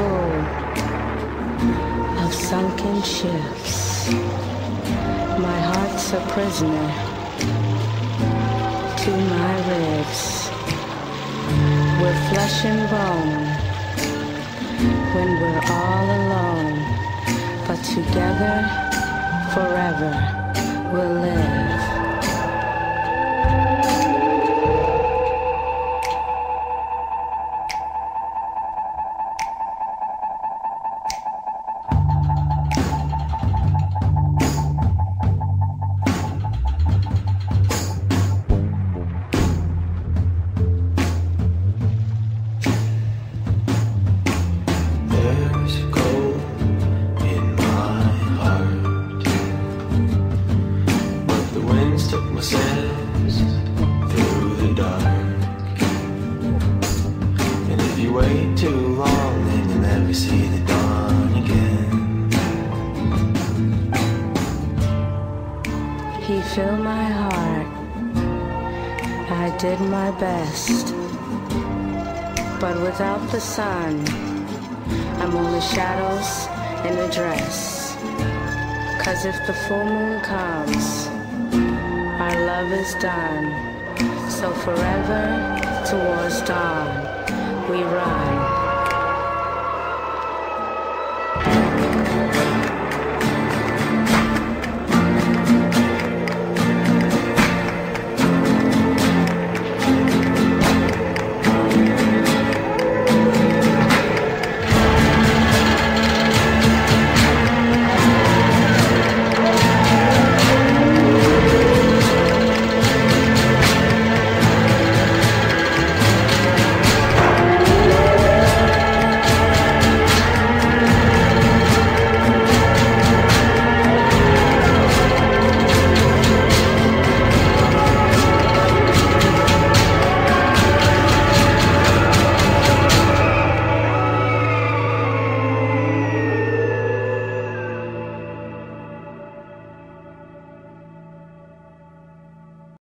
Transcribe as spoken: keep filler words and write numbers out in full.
full of sunken ships. My heart's a prisoner to my ribs. We're flesh and bone when we're all alone, but together forever we'll live. Fill my heart, I did my best, but without the sun, I'm only shadows in a dress. 'Cause if the full moon comes, our love is done, so forever towards dawn we run.